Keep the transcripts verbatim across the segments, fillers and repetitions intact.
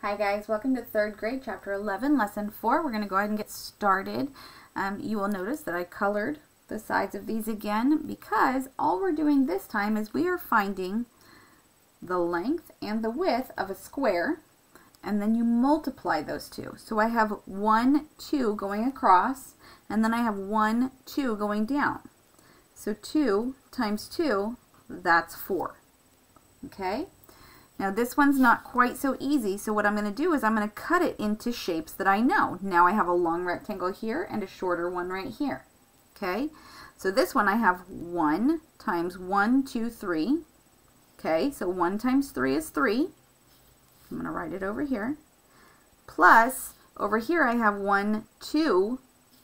Hi guys, welcome to third grade, chapter eleven, lesson four. We're going to go ahead and get started. Um, you will notice that I colored the sides of these again because all we're doing this time is we are finding the length and the width of a square, and then you multiply those two. So I have one, two going across, and then I have one, two going down. So two times two, that's four. Okay? Now this one's not quite so easy, so what I'm going to do is I'm going to cut it into shapes that I know. Now I have a long rectangle here and a shorter one right here. Okay, so this one I have one times one, two, three. Okay, so one times three is three. I'm going to write it over here. Plus, over here I have one, two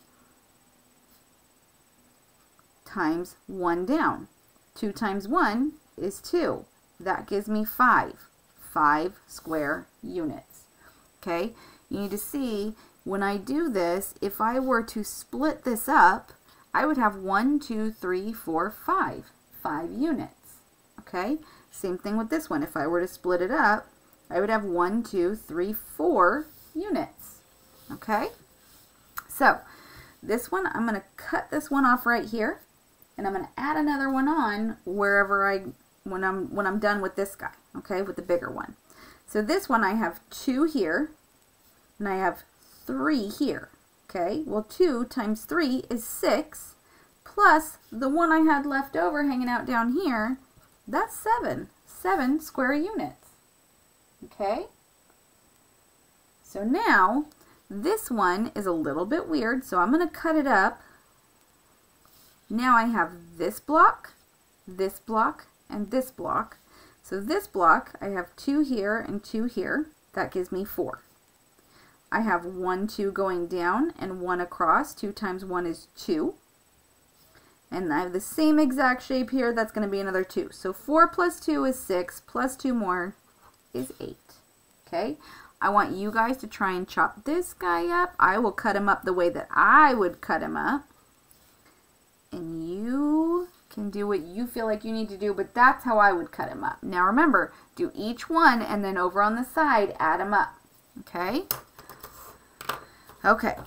times one down. two times one is two. That gives me five. Five square units. Okay, you need to see when I do this, if I were to split this up, I would have one, two, three, four, five. Five units. Okay, same thing with this one. If I were to split it up, I would have one, two, three, four units. Okay, so this one, I'm going to cut this one off right here, and I'm going to add another one on wherever I when I'm when I'm done with this guy, okay, with the bigger one. So this one I have two here, and I have three here, okay. Well, two times three is six, plus the one I had left over hanging out down here, that's seven. Seven square units, okay. So now this one is a little bit weird, so I'm going to cut it up. Now I have this block, this block, and this block. So this block, I have two here and two here. That gives me four. I have one, two going down and one across. Two times one is two. And I have the same exact shape here. That's going to be another two. So four plus two is six, plus two more is eight. Okay? I want you guys to try and chop this guy up. I will cut him up the way that I would cut him up. And you can do what you feel like you need to do, but that's how I would cut them up. Now remember, do each one and then over on the side, add them up. Okay? Okay.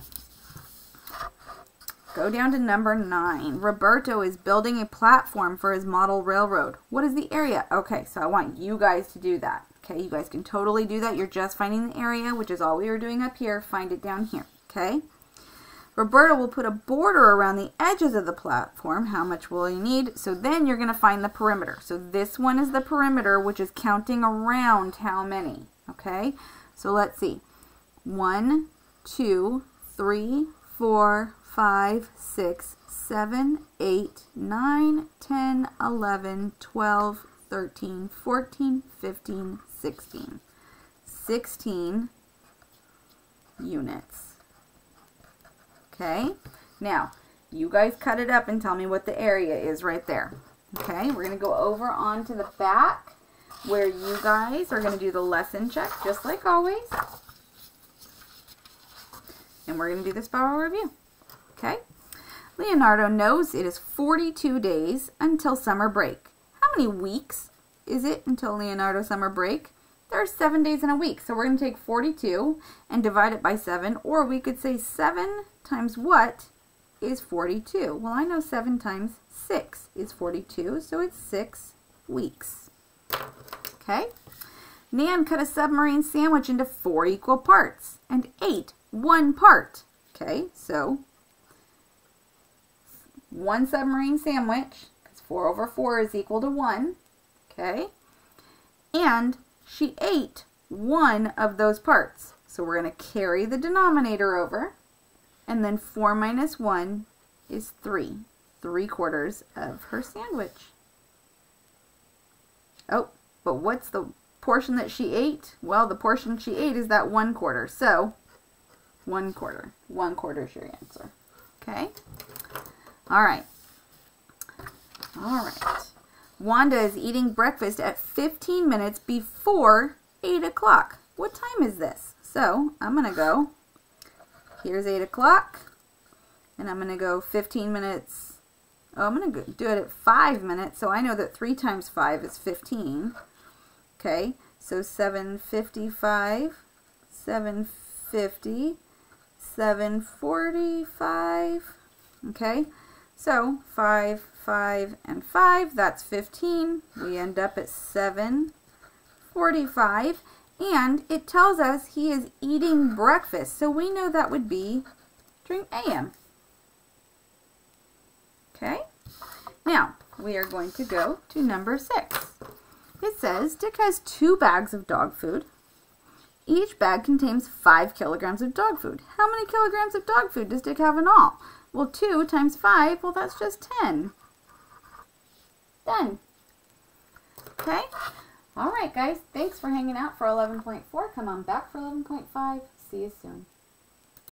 Go down to number nine. Roberto is building a platform for his model railroad. What is the area? Okay, so I want you guys to do that. Okay, you guys can totally do that. You're just finding the area, which is all we were doing up here. Find it down here. Okay? Roberto will put a border around the edges of the platform. How much will you need? So then you're going to find the perimeter. So this one is the perimeter, which is counting around how many. Okay, so let's see. One, two, three, four, five, six, seven, eight, nine, ten, eleven, twelve, thirteen, fourteen, fifteen, sixteen. sixteen units. Okay, now you guys cut it up and tell me what the area is right there. Okay, we're going to go over onto the back where you guys are going to do the lesson check just like always. And we're going to do this power review. Okay, Leonardo knows it is forty-two days until summer break. How many weeks is it until Leonardo summer break? There are seven days in a week, so we're going to take forty-two and divide it by seven, or we could say seven times what is forty-two? Well, I know seven times six is forty-two, so it's six weeks. Okay? Nan cut a submarine sandwich into four equal parts and ate one part. Okay, so one submarine sandwich, because four over four is equal to one. Okay? And she ate one of those parts. So we're going to carry the denominator over. And then four minus one is three. Three quarters of her sandwich. Oh, but what's the portion that she ate? Well, the portion she ate is that one quarter. So, one quarter. One quarter is your answer. Okay? All right. All right. Wanda is eating breakfast at fifteen minutes before eight o'clock. What time is this? So, I'm going to go, here's eight o'clock, and I'm going to go fifteen minutes. Oh, I'm going to do it at five minutes, so I know that three times five is fifteen. Okay, so seven fifty-five, seven fifty, seven forty-five. Okay, so five, five, and five, that's fifteen. We end up at seven forty-five, and it tells us he is eating breakfast, so we know that would be during A M Okay, now we are going to go to number six. It says Dick has two bags of dog food. Each bag contains five kilograms of dog food. How many kilograms of dog food does Dick have in all? Well, two times five, well, that's just ten. Done. Okay? All right, guys. Thanks for hanging out for eleven point four. Come on back for eleven point five. See you soon.